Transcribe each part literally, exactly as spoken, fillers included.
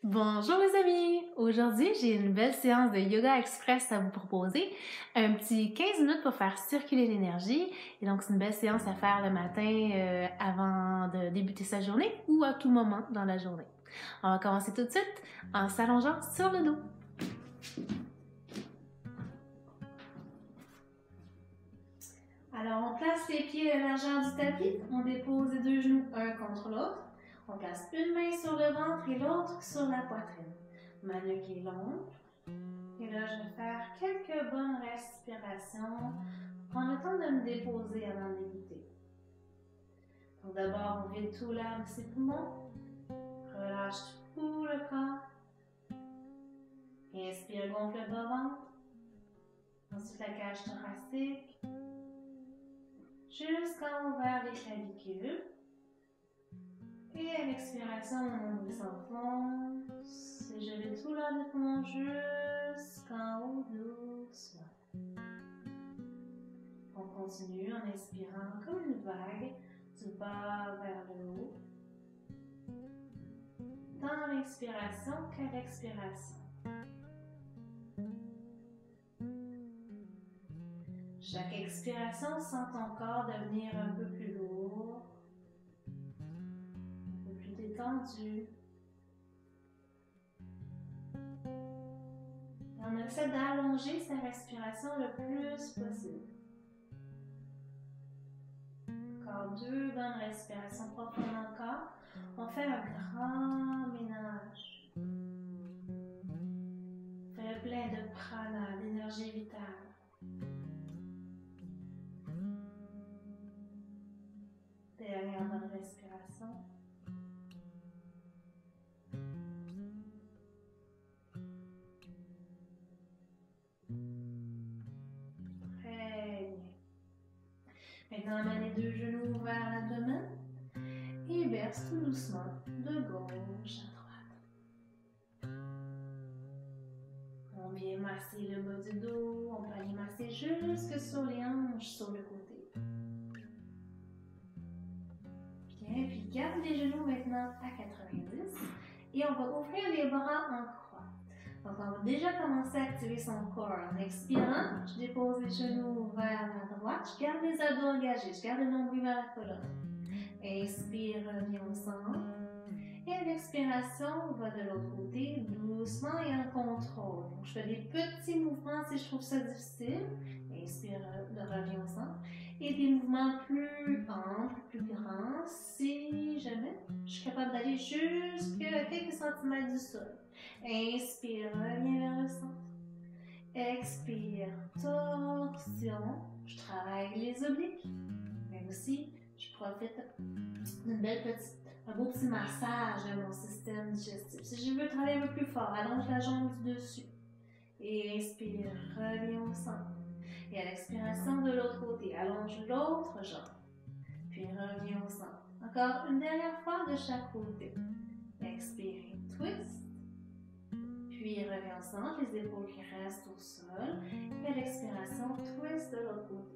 Bonjour les amis! Aujourd'hui, j'ai une belle séance de Yoga Express à vous proposer. Un petit quinze minutes pour faire circuler l'énergie. Et donc, c'est une belle séance à faire le matin euh, avant de débuter sa journée ou à tout moment dans la journée. On va commencer tout de suite en s'allongeant sur le dos. Alors, on place les pieds à la largeur du tapis. On dépose les deux genoux un contre l'autre. On place une main sur le ventre et l'autre sur la poitrine. Ma nuque est longue. Et là, je vais faire quelques bonnes respirations. Prends le temps de me déposer avant de débuter. Donc d'abord, on vide tout l'air de ses poumons. Relâche tout le corps. Inspire, gonfle le bas-ventre. Ensuite, la cage thoracique. Jusqu'en haut vers les clavicules. Et à l'expiration, mon nombril s'enfonce. Et je vais tout l'air de poumon jusqu'en haut doucement. On continue en inspirant comme une vague du bas vers le haut. Tant l'inspiration qu'à l'expiration. Chaque expiration, sent ton corps devenir un peu plus lourd, un peu plus détendu. Et on essaie d'allonger sa respiration le plus possible. Encore deux bonnes respirations profondes encore. On fait un grand ménage. On fait le plein de prana, d'énergie vitale. Dernière bonne respiration. Très bien. Maintenant, amène les deux genoux vers l'abdomen et berce tout doucement de gauche à droite. On vient masser le bas du dos, on peut aller masser jusque sur les hanches sur le côté. Bien, puis garde les genoux maintenant à quatre-vingt-dix et on va ouvrir les bras en croix. Donc on va déjà commencer à activer son corps. En expirant, je dépose les genoux vers la droite, je garde les abdos engagés, je garde le nombril vers la colonne. Inspire, reviens au centre. Et à l'expiration, on va de l'autre côté, doucement et en contrôle. Donc, je fais des petits mouvements si je trouve ça difficile. Inspire, reviens au centre. Et des mouvements plus amples, plus grands, si jamais je suis capable d'aller jusqu'à quelques centimètres du sol. Inspire, reviens vers le centre. Expire, torsion. Je travaille les obliques, mais aussi je profite d'une belle petite, un beau petit massage de mon système digestif. Si je veux travailler un peu plus fort, allonge la jambe du dessus. Et inspire, reviens au centre. Et à l'expiration de l'autre côté, allonge l'autre jambe. Puis reviens au centre. Encore une dernière fois de chaque côté. Expire, twist. Puis reviens au centre, les épaules qui restent au sol. Et à l'expiration, twist de l'autre côté.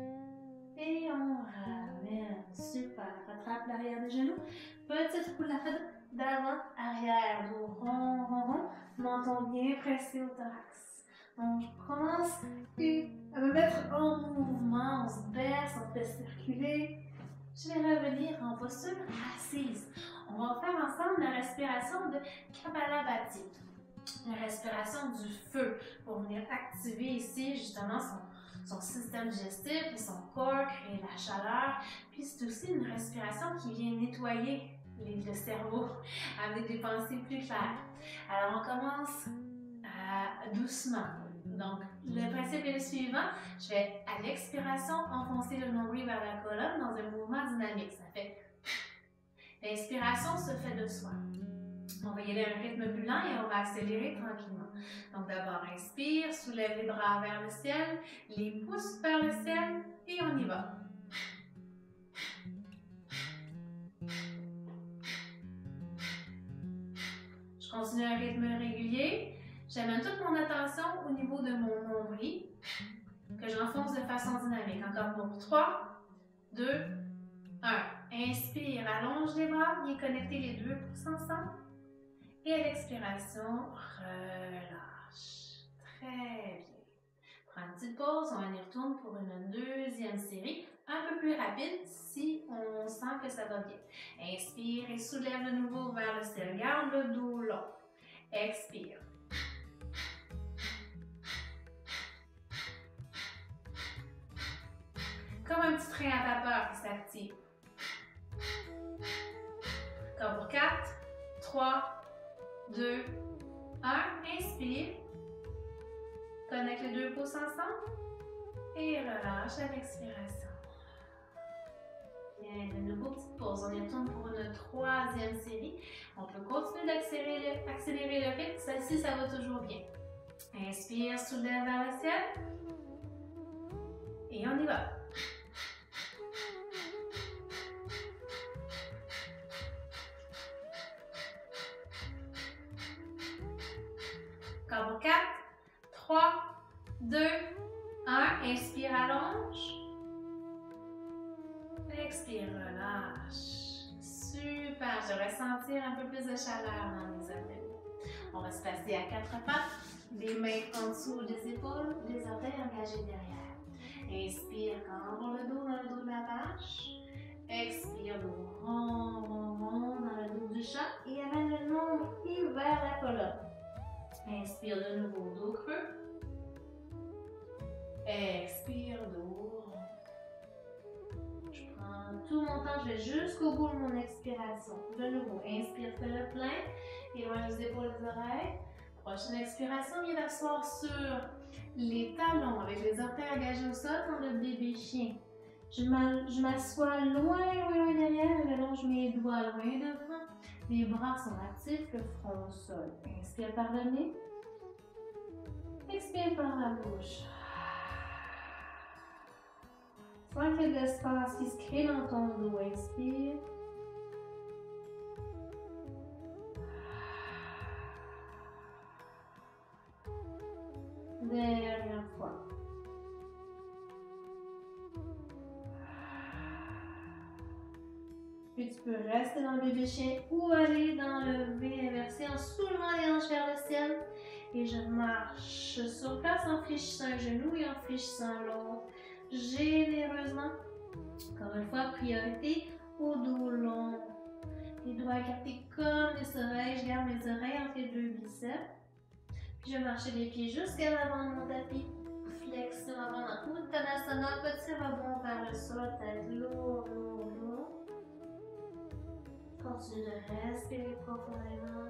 Et on ramène. Super. Rattrape l'arrière des genoux. Petite roulade d'avant, arrière, dos rond, rond, rond. Menton bien pressé au thorax. Donc, je commence à me mettre en mouvement. On se baisse, on fait circuler. Je vais revenir en posture assise. On va faire ensemble la respiration de Kapalabhati. La respiration du feu pour venir activer ici justement son, son système digestif et son corps, créer la chaleur. Puis c'est aussi une respiration qui vient nettoyer les, le cerveau avec des pensées plus claires. Alors on commence euh, doucement. Donc le principe est le suivant. Je vais à l'expiration enfoncer le nombril vers la colonne dans un mouvement dynamique. Ça fait l'inspiration se fait de soi. On va y aller à un rythme plus lent et on va accélérer tranquillement. Donc d'abord, inspire, soulève les bras vers le ciel, les pouces vers le ciel et on y va. Je continue à un rythme régulier. J'amène toute mon attention au niveau de mon nombril que j'enfonce de façon dynamique. Encore pour trois, deux, un. Inspire, allonge les bras, viens connecter les deux pouces ensemble. Et à l'expiration, expiration, relâche. Très bien. Prends une petite pause, on y retourne pour une deuxième série, un peu plus rapide si on sent que ça va bien. Inspire et soulève de nouveau vers le ciel. Garde le dos long. Expire. Comme un petit train à vapeur qui s'active. Comme pour quatre, trois, deux, un. Inspire. Connecte les deux pouces ensemble. Et relâche à l'expiration. Bien, de nouveau, petite pause. On y retourne pour une troisième série. On peut continuer d'accélérer le, accélérer le rythme. Celle-ci, ça va toujours bien. Inspire, soulève vers le ciel. Et on y va. Encore pour quatre, trois, deux, un. Inspire, allonge. Expire, relâche. Super. Je vais sentir un peu plus de chaleur dans les abdominaux. On va se passer à quatre pattes. Les mains en dessous des épaules, les orteils engagés derrière. Inspire, cambre le dos dans le dos de la vache. Expire, dos rond, rond, rond dans le dos du chat. Et amène le nombril vers la colonne. Inspire de nouveau, dos creux. Expire, dos rond. Je prends tout mon temps, je vais jusqu'au bout de mon expiration. De nouveau, inspire, fais le plein. Éloigne les épaules des oreilles. Prochaine expiration, viens t'asseoir sur les talons avec les orteils engagés au sol comme le bébé chien. Je m'assois loin, loin, loin derrière, je allonge mes doigts loin devant. Les bras sont actifs, le front au sol. Inspire par le nez. Expire par la bouche. Sens qu'il y a de l'espace qui se crée dans ton dos. Inspire. Dernière fois. Puis tu peux rester dans le bébé chien ou aller dans le V inversé en soulevant les hanches vers le ciel. Et je marche sur place en fléchissant un genou et en fléchissant l'autre. Généreusement. Encore une fois, priorité au dos long. Les doigts écartés comme les oreilles. Je garde mes oreilles entre les deux biceps. Puis je vais marcher les pieds jusqu'à l'avant de mon tapis. Flexion avant dans Uttanasana. Petit rebond vers le sol. Tête lourde, lourde, lourde. Continue de respirer profondément.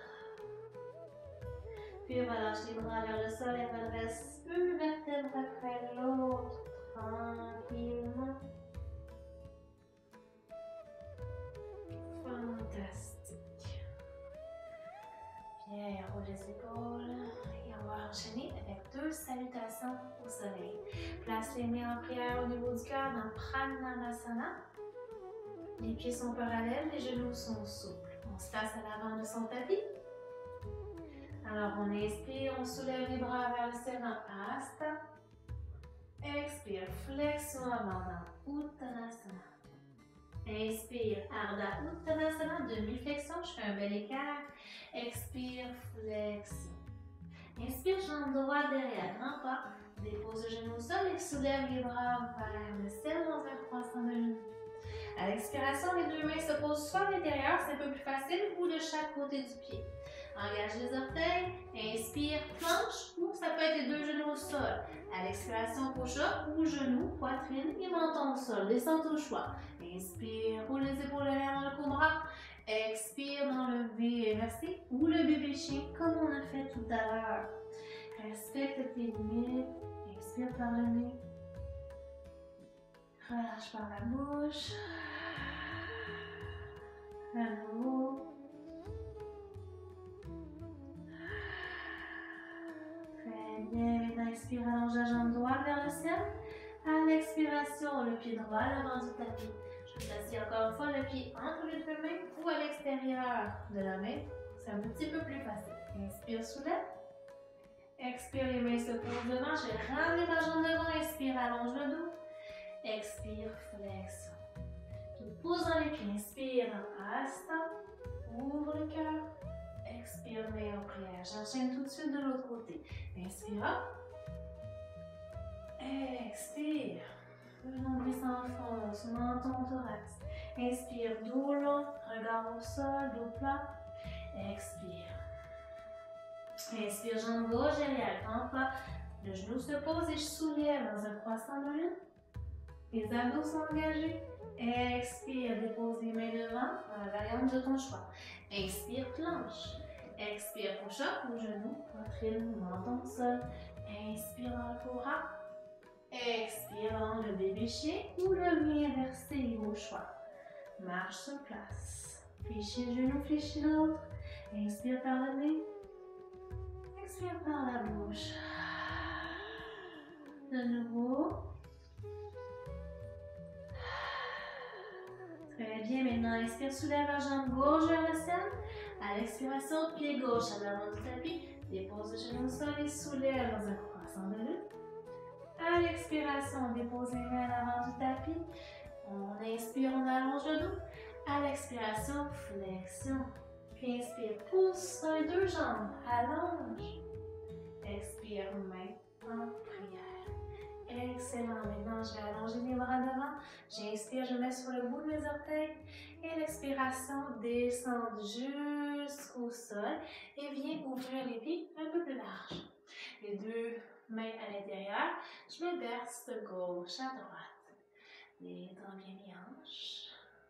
Puis relâche les bras vers le sol et redresse une vertèbre après l'autre. Tranquillement. Fantastique. Bien, roule les épaules. Et on va enchaîner avec deux salutations au soleil. Place les mains en prière au niveau du cœur dans Pranavasana. Les pieds sont parallèles, les genoux sont souples. On se place à l'avant de son tapis. Alors on inspire, on soulève les bras vers le ciel dans Hasta. Expire, flexion avant dans Uttanasana. Inspire, Ardha Uttanasana, demi-flexion, je fais un bel écart. Expire, flexion. Inspire, jambe droite derrière, grand pas. Dépose le genou au sol et soulève les bras vers le ciel dans un croissant de genoux. À l'expiration, les deux mains se posent soit à l'intérieur, c'est un peu plus facile, ou de chaque côté du pied. Engage les orteils, inspire, planche, ou ça peut être les deux genoux au sol. À l'expiration, push-up ou genoux, poitrine et menton au sol. Descente au choix. Inspire, roule les épaules derrière dans le cobra. Expire dans le V inversé ou le bébé chien comme on a fait tout à l'heure. Respecte tes limites. Inspire par le nez. Relâche par la bouche. À nouveau. Très bien. Maintenant, inspire, allonge la jambe droite vers le ciel. À l'expiration, le pied droit à l'avant du tapis. Je place encore une fois le pied entre les deux mains ou à l'extérieur de la main. C'est un petit peu plus facile. Inspire, soulève. Expire, les mains se posent devant. Je ramène la jambe devant. Inspire, allonge le dos. Expire, flexion. Puis pousse dans les pieds. Inspire, Hasta. Ouvre le cœur. Expire, J'enchaîne tout de suite de l'autre côté. Inspire. Expire. Le nombril s'enfonce, menton thorax. Inspire, dos long, regard au sol, dos plat. Expire. Inspire, jambe gauche derrière, grand pas. Le genou se pose et je soulève dans un croissant de lune. Les abdos sont engagés. Expire, dépose les mains devant, dans la variante de ton choix. Inspire, planche. Expire, push-up au genou, poitrine, menton, sol. Inspire dans le cobra. Expire dans le bébé chien ou le lien inversé au choix. Marche sur place. Fléchis le genou, fléchis l'autre. Inspire par le nez. Expire par la bouche. De nouveau. Très bien, maintenant inspire, soulève la jambe gauche vers le ciel. À l'expiration, pied gauche à l'avant du tapis. Dépose le genou au sol et soulève dans un croissant de lune. À l'expiration, on dépose les mains à l'avant du tapis. On inspire, on allonge le dos. À l'expiration, flexion. Puis inspire, pousse sur les deux jambes, allonge. Expire, main en prière. Excellent. Maintenant, je vais allonger les bras devant. J'inspire, je mets sur le bout de mes orteils. Et l'expiration, descend jusqu'au sol et viens ouvrir les pieds un peu plus large. Les deux mains à l'intérieur. Je me berce de gauche à droite. Détends bien les hanches.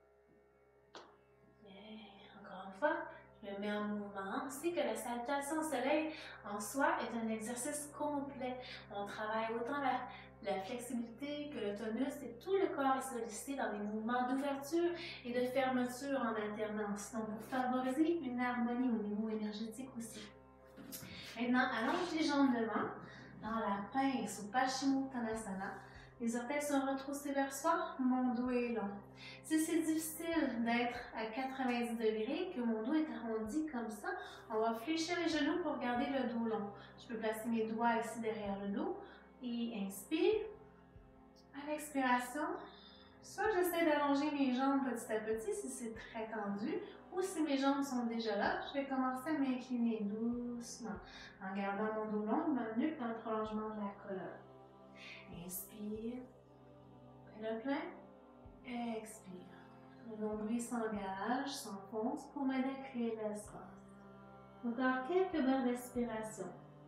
Bien. Encore une fois, je me mets en mouvement. On sait que la salutation au soleil en soi est un exercice complet. On travaille autant la, la flexibilité que le tonus et tout le corps est sollicité dans des mouvements d'ouverture et de fermeture en alternance. Donc, pour favoriser une harmonie au niveau énergétique aussi. Maintenant, allonge les jambes devant. Dans la pince ou Paschimottanasana, les orteils sont retroussés vers soi, mon dos est long. Si c'est difficile d'être à quatre-vingt-dix degrés, que mon dos est arrondi comme ça, on va fléchir les genoux pour garder le dos long. Je peux placer mes doigts ici derrière le dos et inspire. À l'expiration, soit j'essaie d'allonger mes jambes petit à petit si c'est très tendu, ou si mes jambes sont déjà là, je vais commencer à m'incliner doucement en gardant mon dos long, ma nuque dans le prolongement de la colonne. Inspire, le plein, expire. Le nombril s'engage, s'enfonce pour m'aider à créer de l'espace. Encore quelques belles respirations.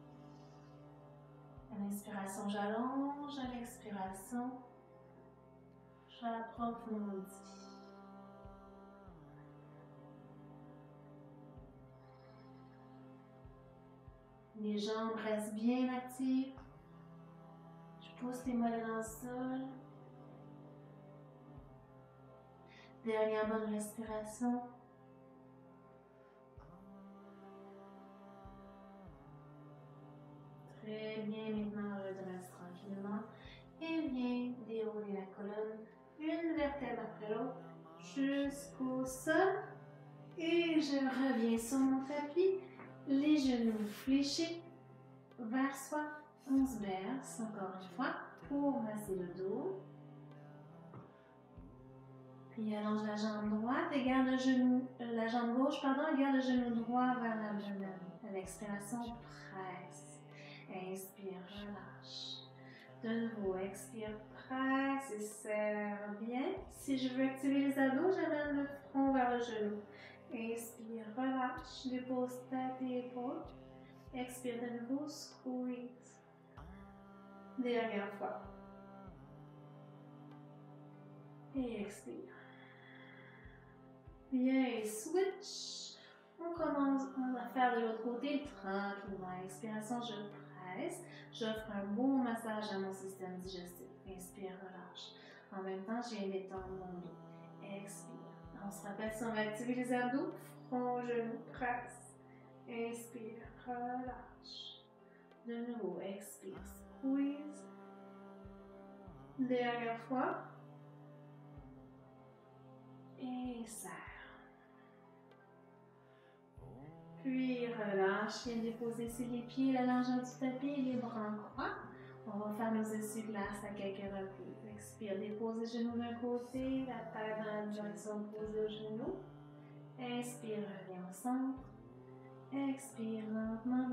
À l'inspiration, j'allonge, à l'expiration, j'approfondis. Les jambes restent bien actives. Je pousse les mollets dans le sol. Dernière bonne respiration. Très bien, maintenant redresse tranquillement. Et viens dérouler la colonne, une vertèbre après l'autre, jusqu'au sol. Et je reviens sur mon tapis. Les genoux fléchis vers soi. On se berce encore une fois pour masser le dos. Puis allonge la jambe droite et garde le genou, euh, la jambe gauche, pardon, et garde le genou droit vers l'abdomen. À l'expiration, presse. Inspire, relâche. De nouveau, expire, presse et serre bien. Si je veux activer les abdos, j'amène le front vers le genou. Inspire, relâche, dépose tête et épaules. Expire de nouveau, squeeze. Dernière fois. Et expire. Bien, switch. On commence à faire de l'autre côté tranquillement. Expiration, je presse. J'offre un beau massage à mon système digestif. Inspire, relâche. En même temps, je viens d'étendre mon dos. Expire. On se rappelle si on va activer les abdos. Front, genou, presse. Inspire, relâche. De nouveau, expire, squeeze. Dernière fois. Et serre. Puis relâche, viens déposer sur les pieds, la largeur du tapis et les bras en croix. On va faire nos essuie-glaces à quelques reprises. Expire, dépose les genoux d'un côté, la tête dans la direction opposée aux genoux. Inspire, reviens au centre. Expire lentement,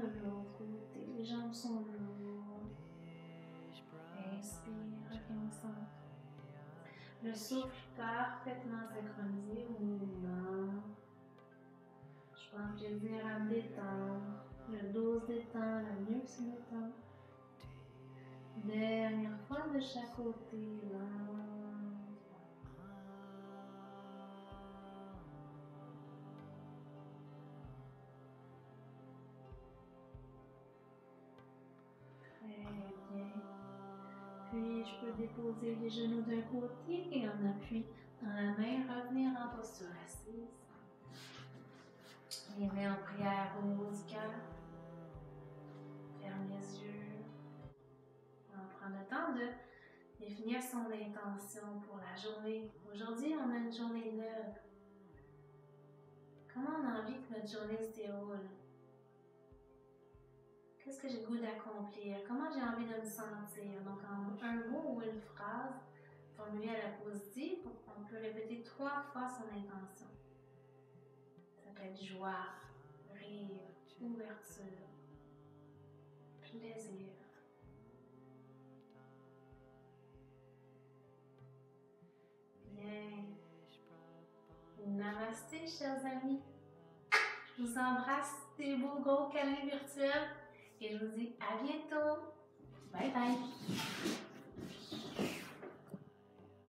Le souffle parfaitement synchronisé au mouvement. Je prends plaisir à me détendre. Le dos se détend, le nuque se détend. Dernière fois de chaque côté, là. Très bien. Puis je peux déposer les genoux d'un côté et en appui dans la main, revenir en posture assise. Les mains en prière au niveau du cœur. Ferme les yeux. On prend le temps de définir son intention pour la journée. Aujourd'hui, on a une journée neuve. Comment on a envie que notre journée se déroule? Qu'est-ce que j'ai le goût d'accomplir? Comment j'ai envie de me sentir? Donc, en un mot ou une phrase formulée à la positive, on peut répéter trois fois son intention. Ça peut être joie, rire, ouverture, plaisir. Bien. Namasté, chers amis. Je vous embrasse, des beaux gros câlins virtuels et je vous dis à bientôt. Bye bye.